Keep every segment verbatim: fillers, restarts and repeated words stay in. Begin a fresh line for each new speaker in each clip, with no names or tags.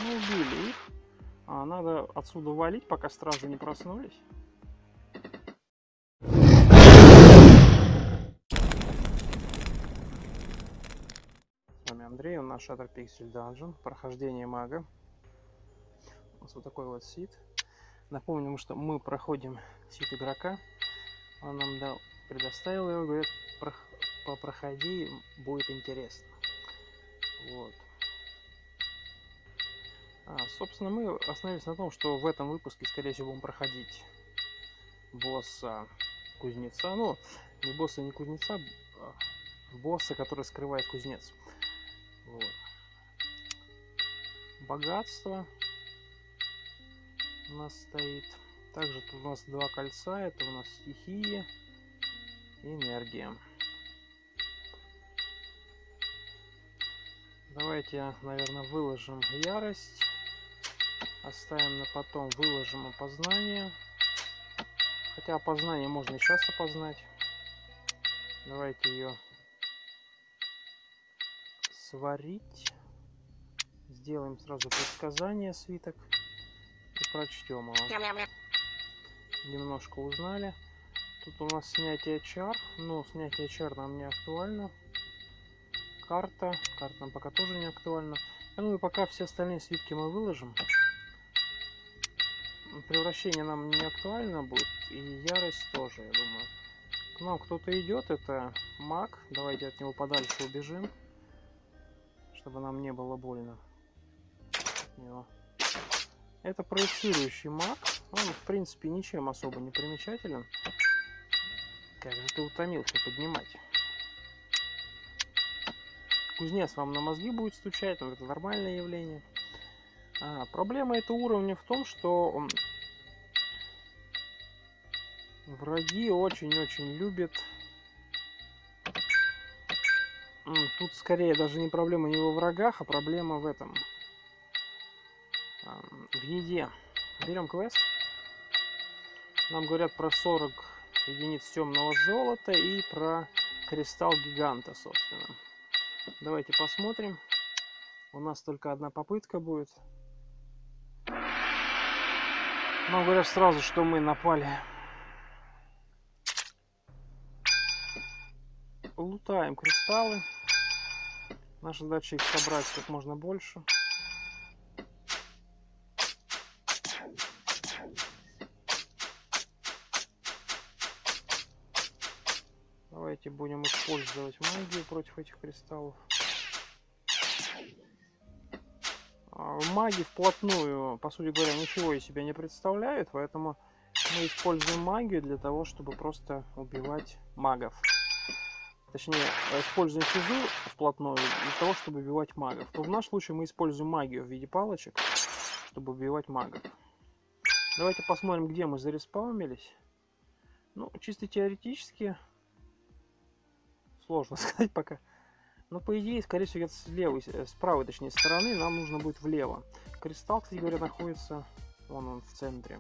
Мы убили их. А, надо отсюда валить, пока стражи не проснулись. С вами Андрей, он наш Shattered Pixel Dungeon. Прохождение мага. Вот такой вот сит. Напомним, что мы проходим сит игрока. Он нам дал, предоставил его, говорит, проходи, будет интересно. Вот. А, собственно, мы остановились на том, что в этом выпуске, скорее всего, будем проходить босса кузнеца. Ну, не босса, не кузнеца, а босса, который скрывает кузнец. Вот. Богатство у нас стоит. Также тут у нас два кольца. Это у нас стихия и энергия. Давайте, наверное, выложим ярость. Оставим на потом, выложим опознание. Хотя опознание можно и сейчас опознать. Давайте ее сварить. Сделаем сразу предсказание, свиток. И прочтем его. Немножко узнали. Тут у нас снятие чар. Но снятие чар нам не актуально. Карта. Карта нам пока тоже не актуальна. Ну и пока все остальные свитки мы выложим. Превращение нам не актуально будет. И ярость тоже, я думаю. К нам кто-то идет. Это маг. Давайте от него подальше убежим. Чтобы нам не было больно. Это проецирующий маг. Он, в принципе, ничем особо не примечателен. Как же ты утомился поднимать. Кузнец вам на мозги будет стучать. Но это нормальное явление. А, проблема этого уровня в том, что враги очень-очень любят. Тут скорее даже не проблема не во врагах, а проблема в этом. В еде. Берем квест. Нам говорят про сорок единиц темного золота и про кристалл гиганта, собственно. Давайте посмотрим. У нас только одна попытка будет. Нам говорят сразу, что мы напали. Лутаем кристаллы. Наша задача их собрать как можно больше. Давайте будем использовать магию против этих кристаллов. Маги вплотную, по сути говоря, ничего из себя не представляют, поэтому мы используем магию для того, чтобы просто убивать магов. Точнее, используем физу вплотную для того, чтобы убивать магов. Но в нашем случае мы используем магию в виде палочек, чтобы убивать магов. Давайте посмотрим, где мы зареспаунились. Ну, чисто теоретически, сложно сказать пока. Но по идее, скорее всего, с левой, с правой, точнее, стороны нам нужно будет влево. Кристалл, кстати говоря, находится вон он в центре.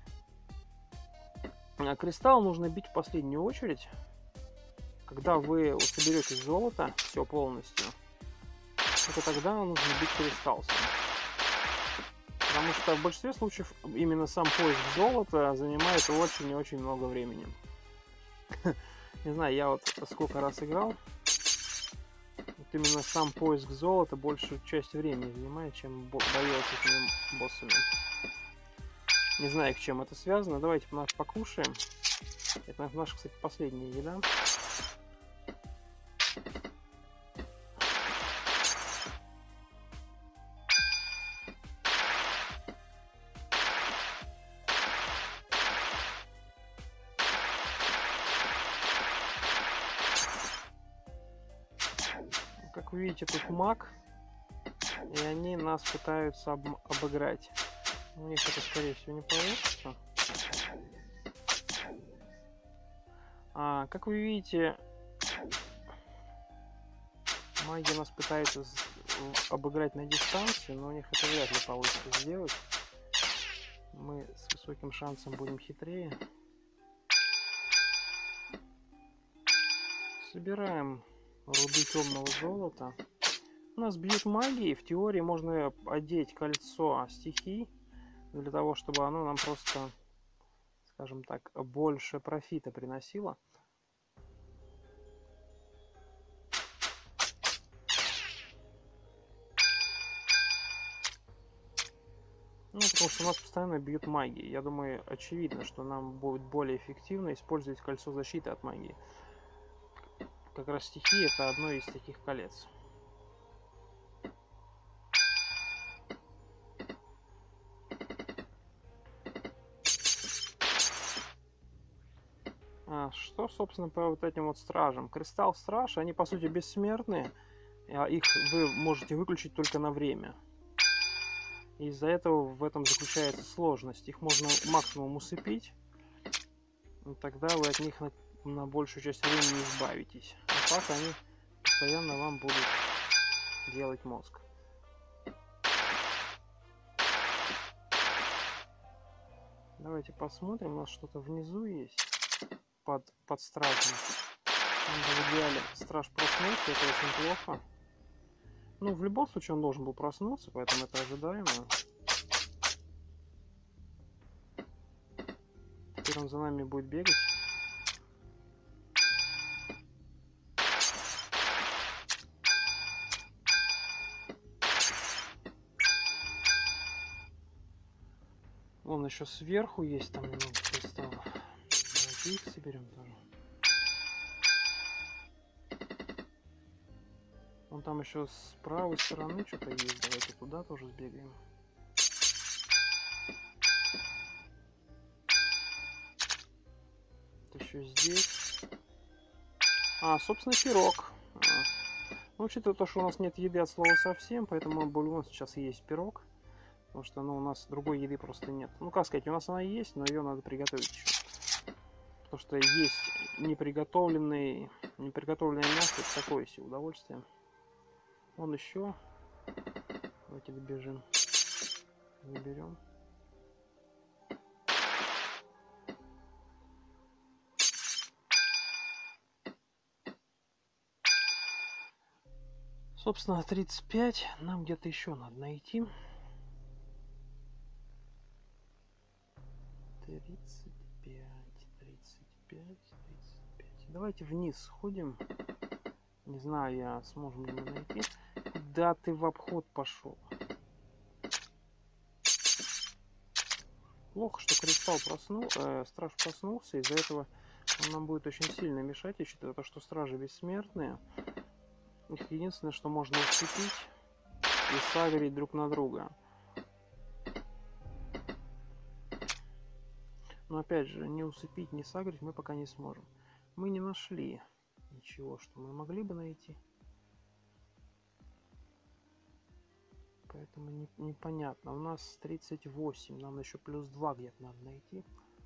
А кристалл нужно бить в последнюю очередь. Когда вы соберете золото, все полностью, только тогда нужно бить кристалл. Потому что в большинстве случаев именно сам поиск золота занимает очень и очень много времени. Не знаю, я вот сколько раз играл. Вот именно сам поиск золота большую часть времени занимает, чем бои с этими боссами. Не знаю, к чем это связано. Давайте наш покушаем. Это наша, кстати, последняя еда. Как вы видите, тут маг, и они нас пытаются об обыграть. У них это, скорее всего, не получится. А, как вы видите, маги нас пытаются обыграть на дистанции, но у них это вряд ли получится сделать. Мы с высоким шансом будем хитрее. Собираем руды темного золота. У нас бьют магии. В теории можно одеть кольцо стихий для того, чтобы оно нам просто, скажем так, больше профита приносило. Ну, потому что у нас постоянно бьют магии. Я думаю, очевидно, что нам будет более эффективно использовать кольцо защиты от магии. Как раз стихии — это одно из таких колец. А что, собственно, по вот этим вот стражам? Кристалл страж, они, по сути, бессмертные. А их вы можете выключить только на время. Из-за этого в этом заключается сложность. Их можно максимум усыпить. И тогда вы от них на, на большую часть времени избавитесь. А так они постоянно вам будут делать мозг. Давайте посмотрим. У нас что-то внизу есть. Под, под стражем. В идеале страж проснулся. Это очень плохо. Ну, в любом случае он должен был проснуться, поэтому это ожидаемо. Теперь он за нами будет бегать. Вон еще сверху есть там немного кристаллов. Давайте их соберем тоже. Вон там еще с правой стороны что-то есть. Давайте туда тоже сбегаем. Это еще здесь. А, собственно, пирог. А. Ну, учитывая то, что у нас нет еды от слова совсем, поэтому бульон сейчас и есть пирог. Потому что, ну, у нас другой еды просто нет. Ну, как сказать, у нас она есть, но ее надо приготовить еще. Потому что есть неприготовленный, неприготовленное мясо, это такое себе удовольствие. Вон еще. Давайте добежим. Заберем. Собственно, тридцать пять. Нам где-то еще надо найти. тридцать пять, тридцать пять, тридцать пять. Давайте вниз сходим. Не знаю, я сможем ли мы найти. Да ты в обход пошел. Плохо, что кристалл проснул, э, страж проснулся, из-за этого он нам будет очень сильно мешать, учитывая то, что стражи бессмертные. Их единственное, что можно усыпить и сагрить друг на друга. Но опять же, не усыпить, не сагрить мы пока не сможем. Мы не нашли ничего, что мы могли бы найти. Поэтому не, непонятно. У нас тридцать восемь. Нам еще плюс два где-то надо найти.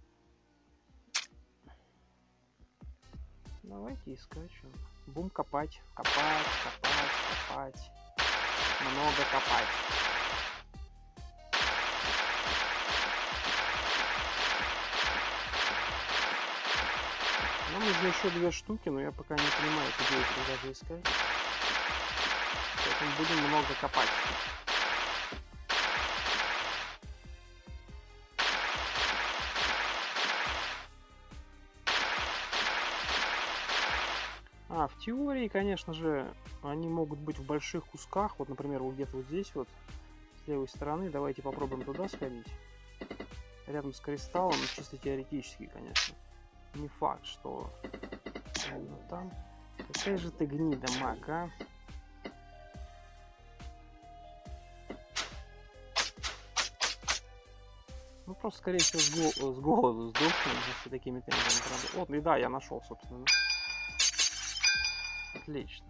Давайте искать что. Бум копать. Копать, копать, копать. Много копать. Нам нужно еще две штуки, но я пока не понимаю, где их даже искать. Поэтому будем много копать. А, в теории, конечно же, они могут быть в больших кусках. Вот, например, вот где-то вот здесь вот, с левой стороны. Давайте попробуем туда сходить. Рядом с кристаллом, чисто теоретически, конечно. Не факт, что именно там. Какая же ты гнида, маг, а? Ну, просто, скорее всего, с, гол с голоду сдохнем, если такими темпами. Вот, и да, я нашел, собственно. Отлично.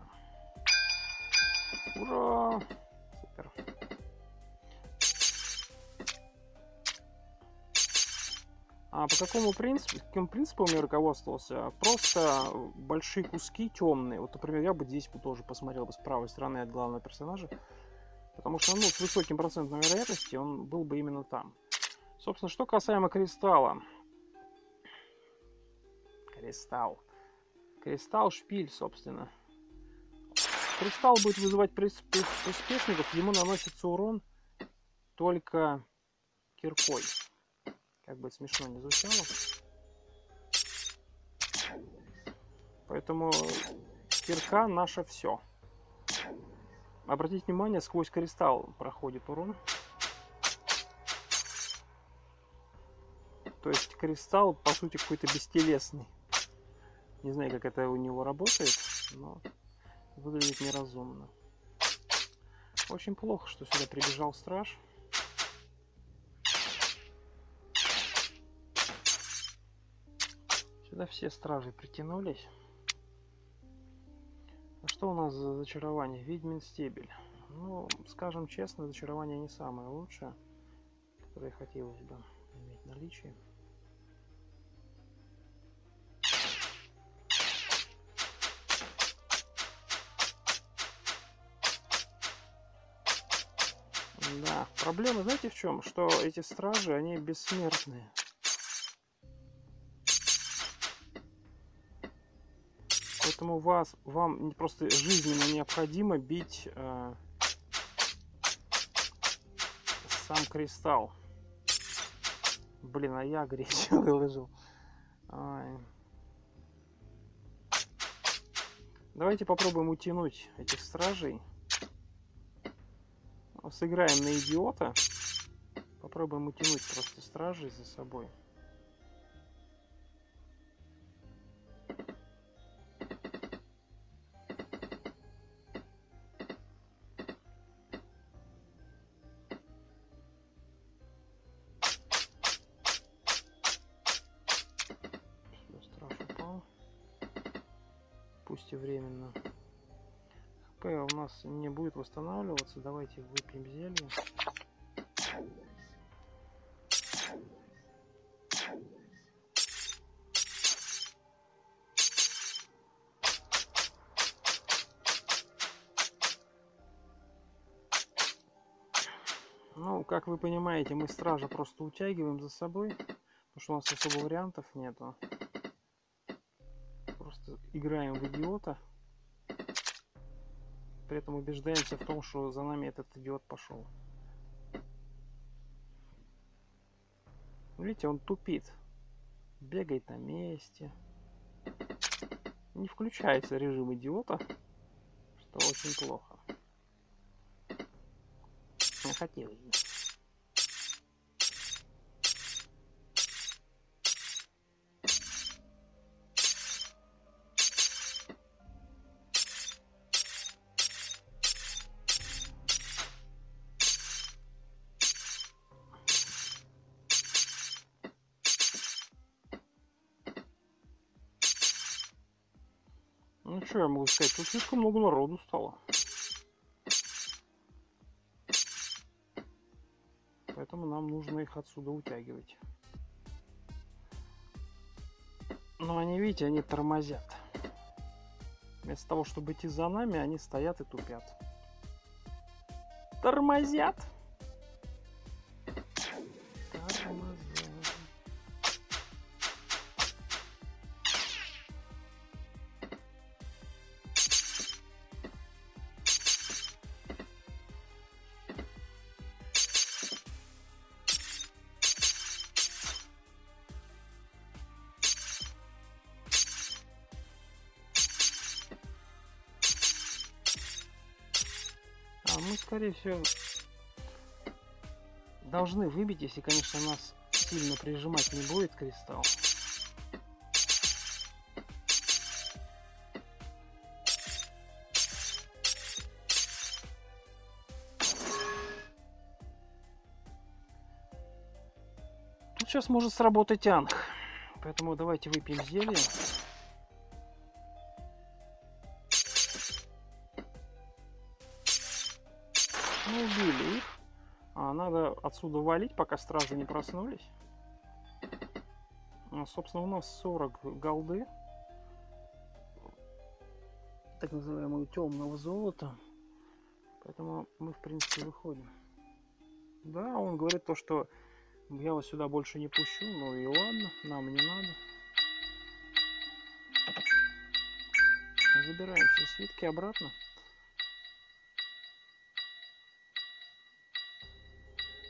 Ура! Супер. А по какому принципу, каким принципом я руководствовался? Просто большие куски темные. Вот, например, я бы здесь бы тоже посмотрел бы с правой стороны от главного персонажа. Потому что, ну, с высоким процентом вероятности он был бы именно там. Собственно, что касаемо кристалла. Кристалл. Кристалл шпиль, собственно. Кристалл будет вызывать приспешников, ему наносится урон только киркой. Как бы смешно не звучало. Поэтому кирка наше все. Обратите внимание, сквозь кристалл проходит урон. То есть кристалл, по сути, какой-то бестелесный. Не знаю, как это у него работает, но выглядит неразумно. Очень плохо, что сюда прибежал страж. Сюда все стражи притянулись. А что у нас за зачарование? Ведьмин стебель. Ну, скажем честно, зачарование не самое лучшее, которое хотелось бы иметь в наличии. Да, проблема, знаете, в чем? Что эти стражи, они бессмертные. Поэтому вас, вам просто жизненно необходимо бить э, сам кристалл. Блин, а я агрессию выложил. Ай. Давайте попробуем утянуть этих стражей. Сыграем на идиота. Попробуем утянуть просто стражей за собой. Страж упал. Пусть и временно. ХП у нас не будет восстанавливаться. Давайте выпьем зелье. Ну, как вы понимаете, мы стража просто утягиваем за собой, потому что у нас особо вариантов нету. Просто играем в идиота. При этом убеждаемся в том, что за нами этот идиот пошел. Видите, он тупит. Бегает на месте. Не включается режим идиота, что очень плохо. Не хотелось бы. Ну что я могу сказать, тут слишком много народу стало. Поэтому нам нужно их отсюда утягивать. Но они, видите, они тормозят. Вместо того, чтобы идти за нами, они стоят и тупят. Тормозят! Тормозят. Мы, скорее всего, должны выбить, если, конечно, нас сильно прижимать не будет кристалл. Тут сейчас может сработать анх, поэтому давайте выпьем зелье. Мы убили их. А, надо отсюда валить, пока стражи не проснулись. А, собственно, у нас сорок голды. Так называемого темного золота. Поэтому мы, в принципе, выходим. Да, он говорит то, что я вас сюда больше не пущу. Ну и ладно, нам не надо. Забираем все свитки обратно.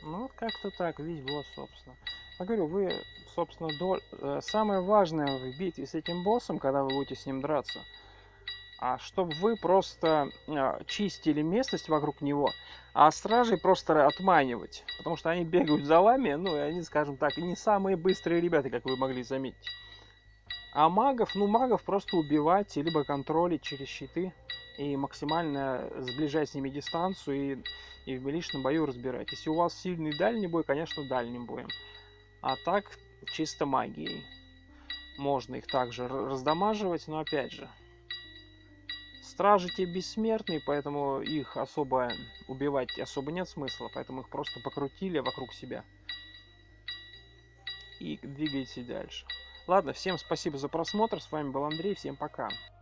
Ну, вот как-то так, весь босс, собственно. Я говорю, вы, собственно, до... э, самое важное в битве с этим боссом, когда вы будете с ним драться, а чтобы вы просто а, чистили местность вокруг него, а стражей просто отманивать. Потому что они бегают за вами, ну, и они, скажем так, не самые быстрые ребята, как вы могли заметить. А магов, ну, магов просто убивать, либо контролить через щиты и максимально сближать с ними дистанцию и, и в личном бою разбирать. Если у вас сильный дальний бой, конечно, дальним боем. А так, чисто магией. Можно их также раздамаживать, но опять же, стражи те бессмертные, поэтому их особо убивать особо нет смысла, поэтому их просто покрутили вокруг себя и двигайте дальше. Ладно, всем спасибо за просмотр, с вами был Андрей, всем пока.